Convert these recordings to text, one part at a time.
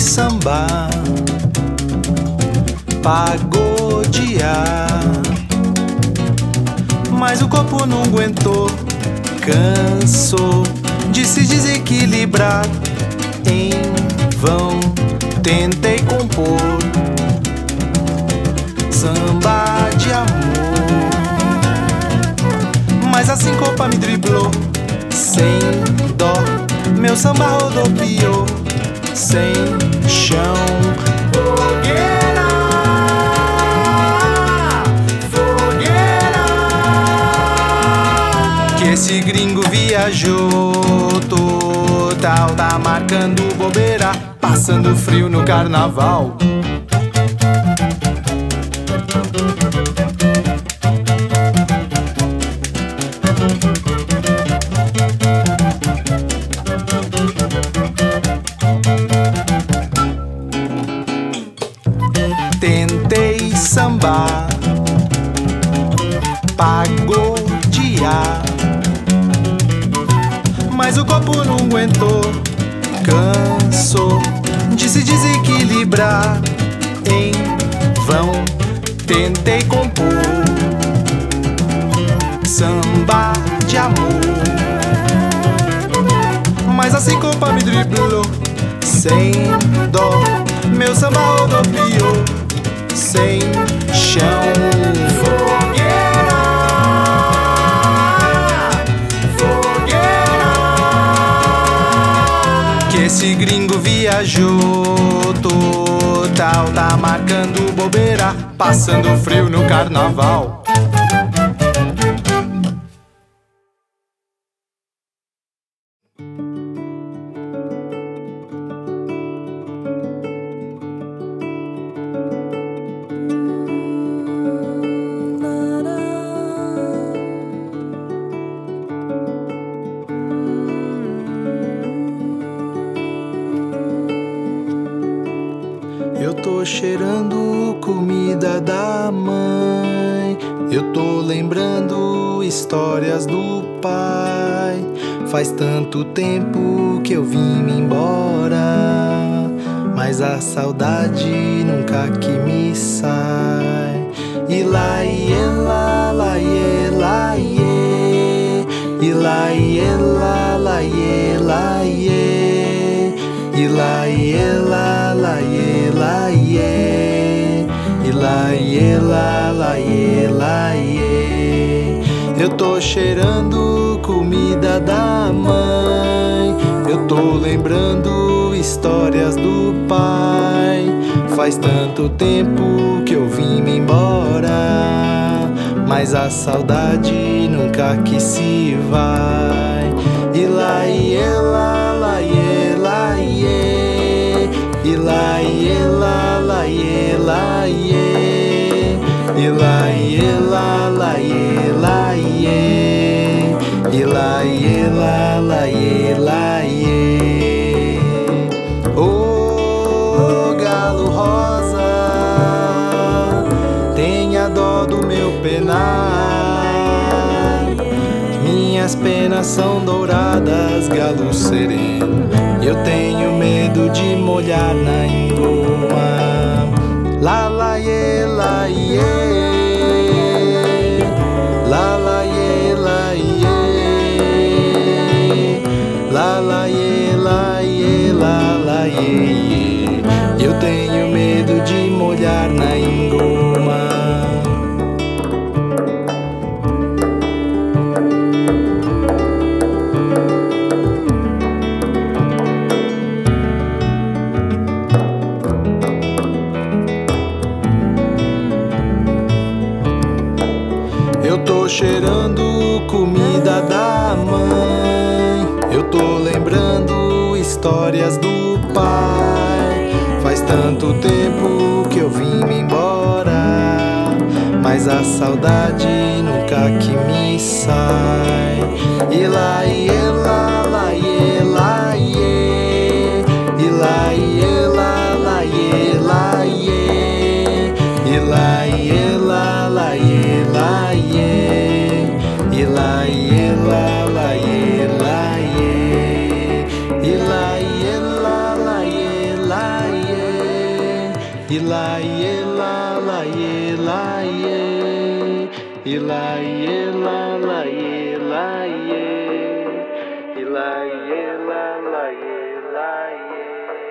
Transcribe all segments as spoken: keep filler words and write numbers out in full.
samba, pagodear, mas o corpo não aguentou, cansou de se desequilibrar. Em vão tentei compor samba de amor, mas a sincopa me driblou. Sem dó, meu samba rodopiou, sem chão. Fogueira, fogueira, que esse gringo viajou total, tá marcando bobeira, passando frio no carnaval. Tentei sambar, pagodear, mas o corpo não aguentou, cansou de se desequilibrar. Em vão tentei compor samba de amor, mas a sincopa me driblou. Sem dó, meu samba rodopiou, sem chão. Fogueira, fogueira, que esse gringo viajou total, tá marcando bobeira, passando frio no carnaval. Eu tô cheirando comida da mãe, eu tô lembrando histórias do pai. Faz tanto tempo que eu vim me embora, mas a saudade nunca que me sai. E lá e lá, lá e lá e e lá e lá, lá e lá e e lá e lá, lá e lá e e lá e lá, lá e lá e. Eu tô cheirando comida da mãe, eu tô lembrando histórias do pai. Faz tanto tempo que eu vim me embora, mas a saudade nunca que se vai. E lá e lá, lá e lá e e lá e lá, lá e lá e e lá e lá, lá e lá e e lá e lá, lá e lá e. Ô galo rosa, tenha dó do meu penar. Minhas penas são douradas, galo sereno, eu tenho medo de molhar na engoma. Lá lá ye, lá ye, lá lá ye, lá ye, lá lá ye, lá ye, lá lá ye. Eu tenho medo de molhar na engoma. Eu tô cheirando comida da mãe, eu tô lembrando histórias do pai. Faz tanto tempo que eu vim me embora, mas a saudade nunca que me sai. E lá e lá, lá e lá e e lá e lá, lá e lá e e lá e lá, lá e lá e e lá e lá, lá e lá e e lá e lá, lá e lá e Ila ye la la ye la ye, ila ye la la ye la ye, ila ye la la ye la ye.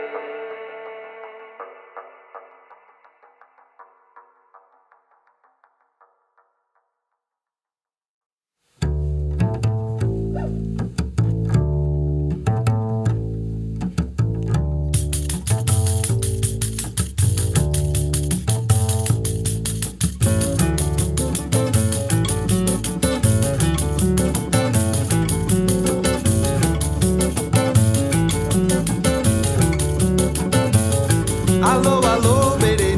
Alô, alô,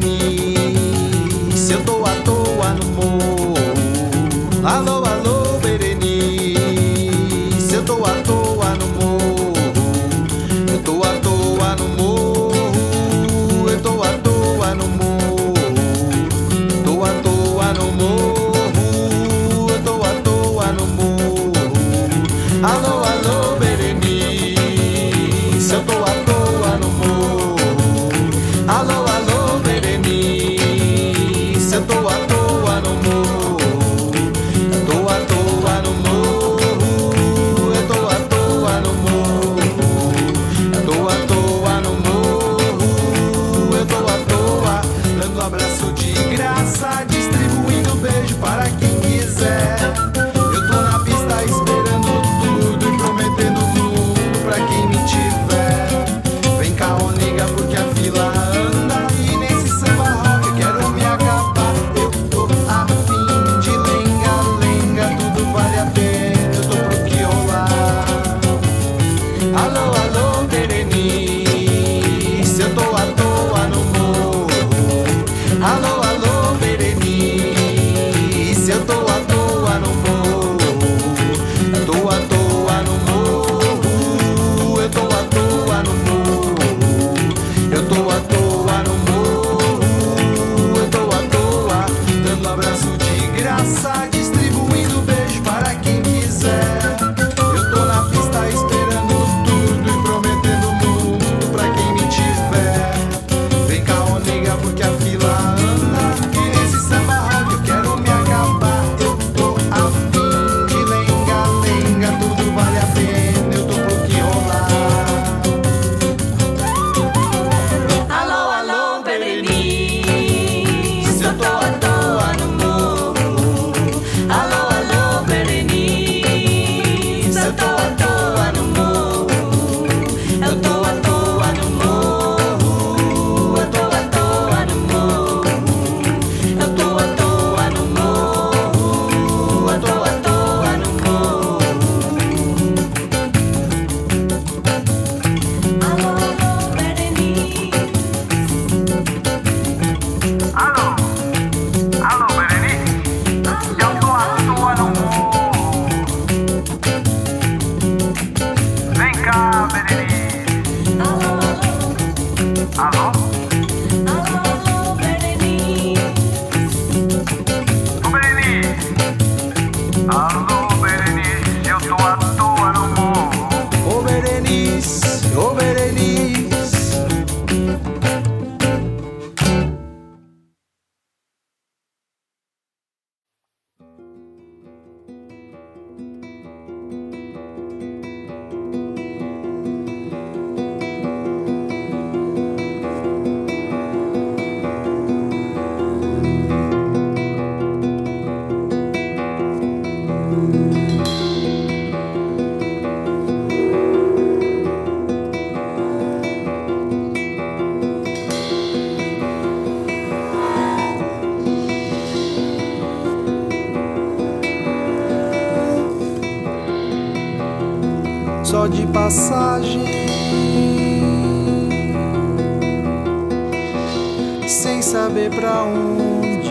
Berenice, eu tô à toa no morro. Alô, alô, Berenice, eu tô à toa no morro. Eu tô à toa no morro, eu tô à toa no morro. Tô à toa no morro, eu tô à toa no morro. Alô, alô, Berenice, eu tô à toa no morro. Alô, alô, Berenice, eu tô à toa no morro. Eu tô à toa no morro, eu tô à toa no morro. Eu tô à toa no morro, eu tô à toa, dando abraço de graça, distribuindo beijo para quem quiser. Eu tô na pista esperando tudo e prometendo mundo pra quem me tiver. Vem cá, ô nega, porque a fila anda e nesse samba rock eu quero me acabar. Eu tô a fim de lenga, lenga, tudo vale a pena, eu tô pro que rolar. Alô, alô, Berenice, eu tô à toa no morro. Alô, alô, Berenice, eu tô à toa no morro. Eu tô à toa no morro, eu tô à toa no morro. Eu tô à toa no morro, eu tô à toa, dando abraço de graça, distribuindo beijo para quem quiser. Eu tô na pista esperando tudo e prometendo mundo pra quem me tiver. Vem cá, ô nega, porque a fila anda e nesse samba rock eu quero me acabar. Eu tô a fim de lenga, lenga, tudo vale a pena, eu tô pro que rolar. Alô, alô, Berenice, eu tô à toa no morro. Alô, alô, Berenice, eu tô à toa no morro. Eu tô à toa no morro, eu tô à toa no morro. Eu tô à toa no morro, eu tô à toa no morro. Alô, alô, Berenice. Alô, alô, Berenice, eu tô à toa no morro. Vem cá, Berenice. Alô, Alô, alô, alô, Berenice. ô Berenice. Alô, Berenice, eu tô à toa no morro. Ô Berenice, ô Berenice. Só de passagem, sem saber pra onde.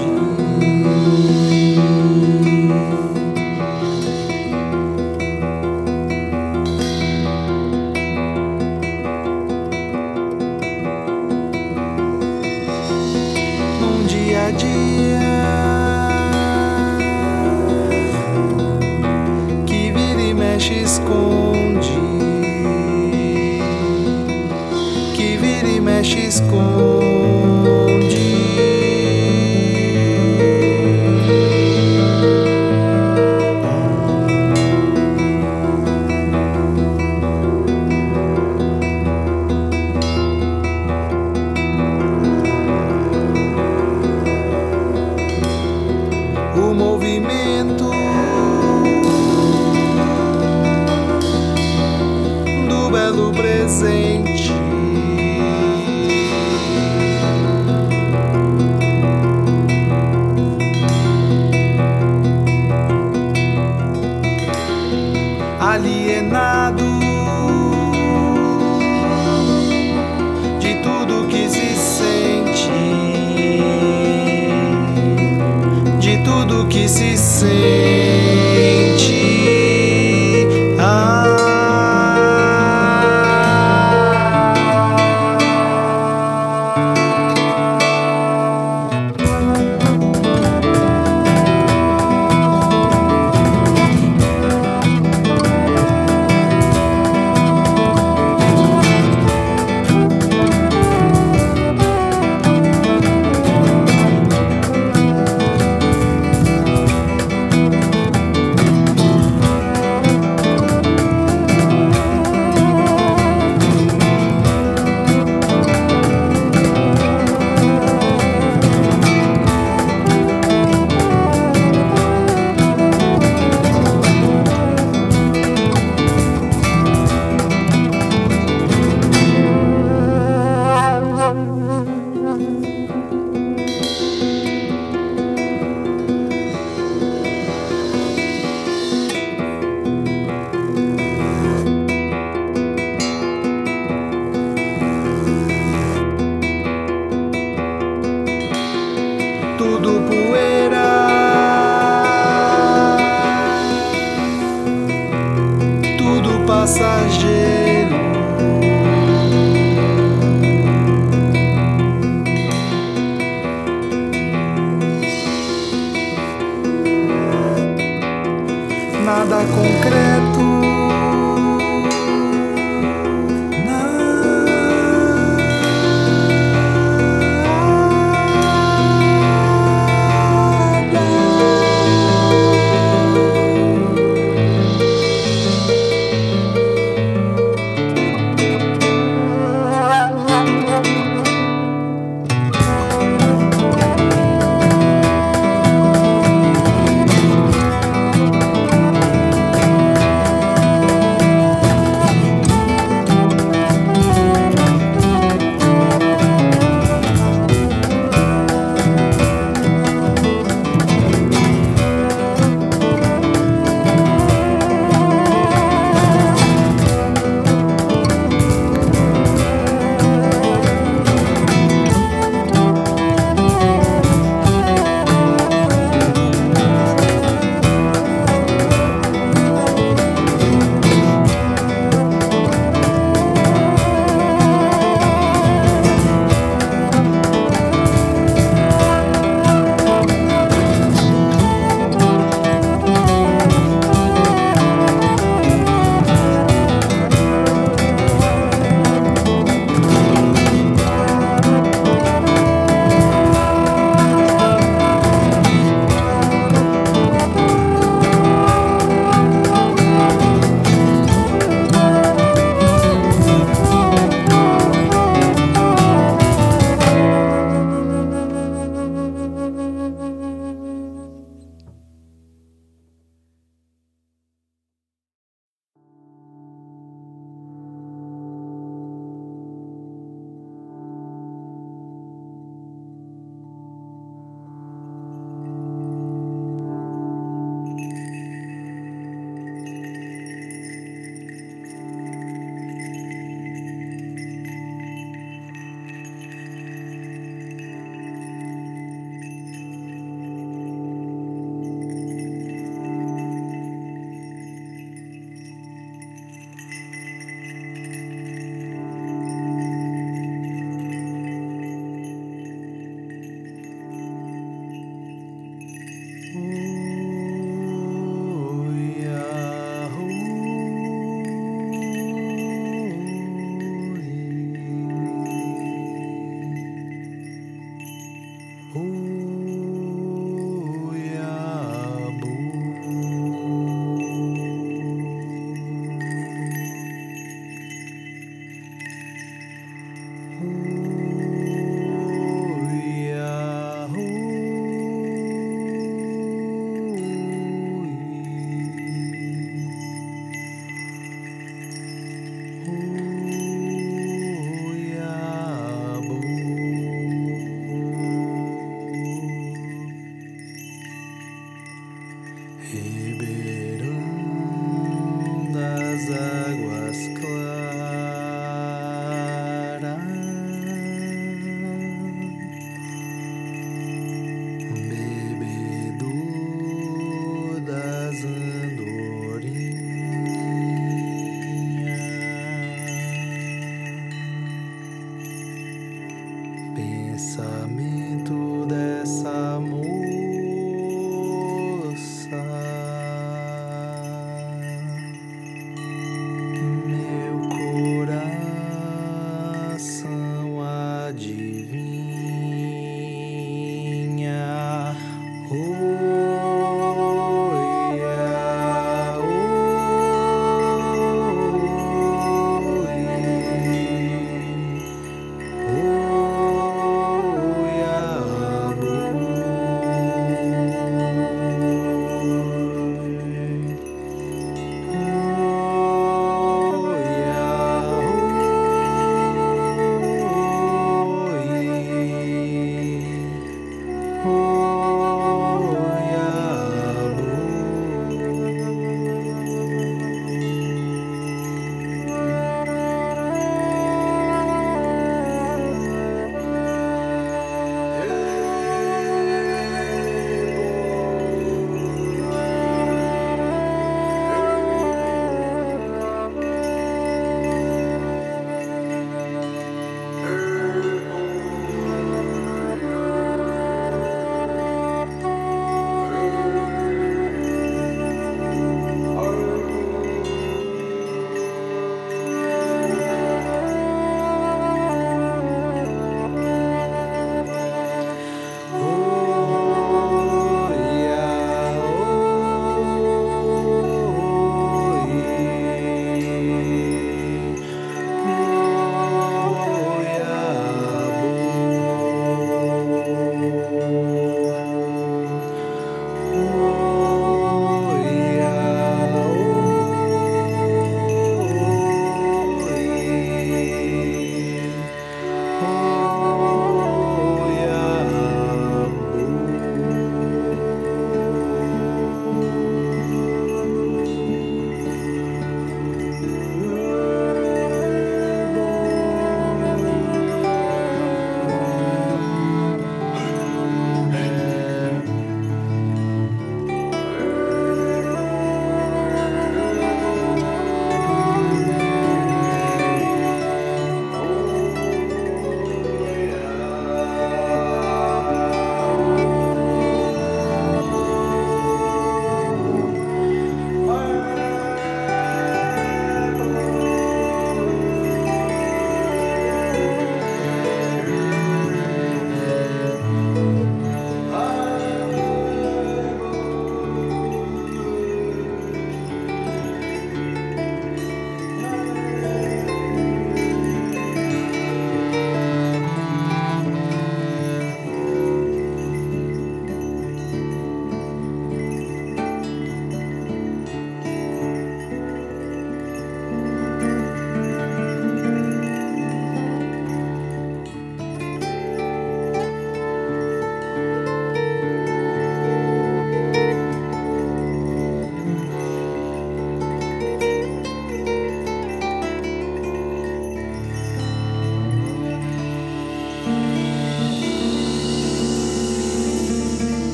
Num dia a dia que vira e mexe, esconde, que vira e mexe, esconde. belo presente. Alienado de tudo que se sente, de tudo que se sente. Ah.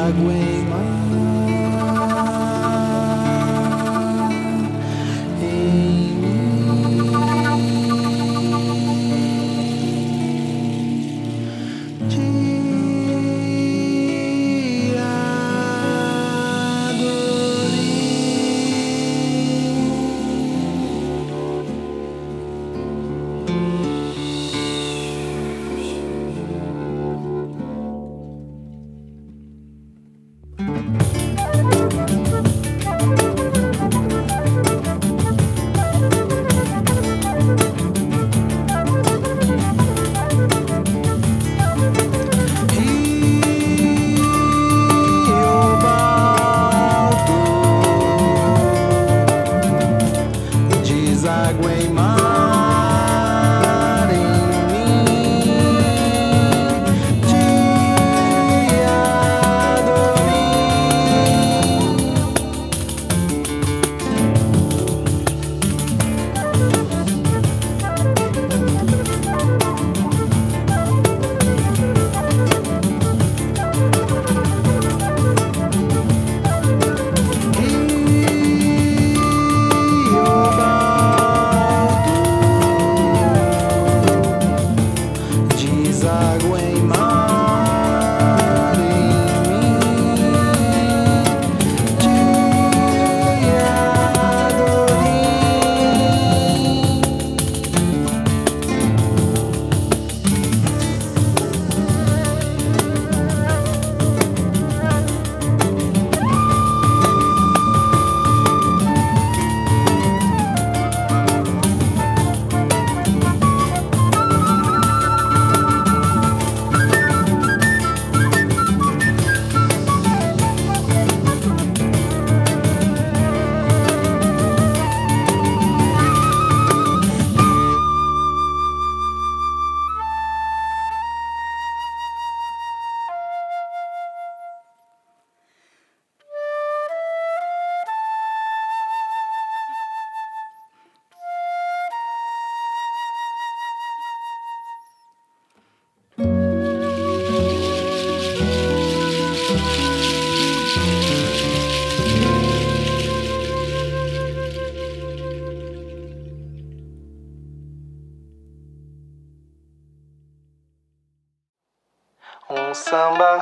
Um samba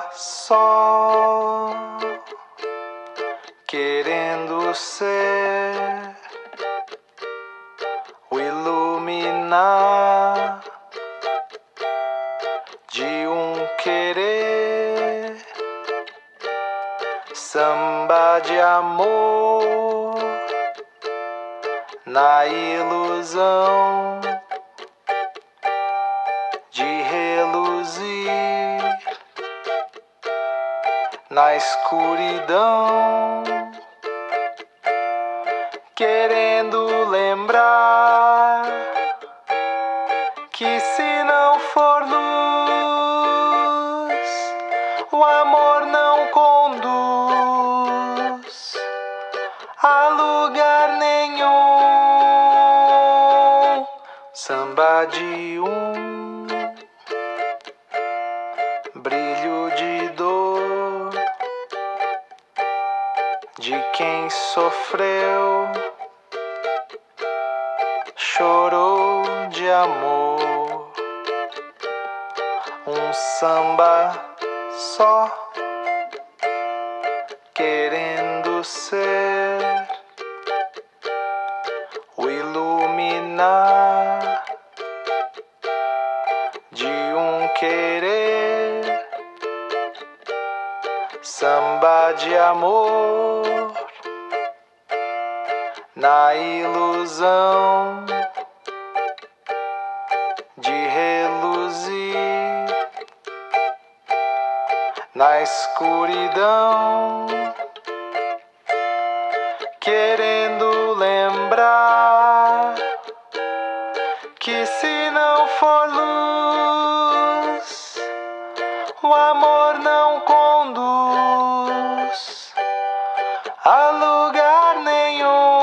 só, querendo ser o iluminar de um querer, samba de amor na ilusão de reluzir na escuridão, querendo lembrar que se não for luz, o amor não conduz a lugar nenhum. Samba de um brilho de dor, de quem sofreu, chorou de amor. Um samba só, querendo ser o iluminar de um querer, samba de amor na ilusão de reluzir na escuridão, querendo lembrar que se não for luz, o amor não conduz a lugar nenhum.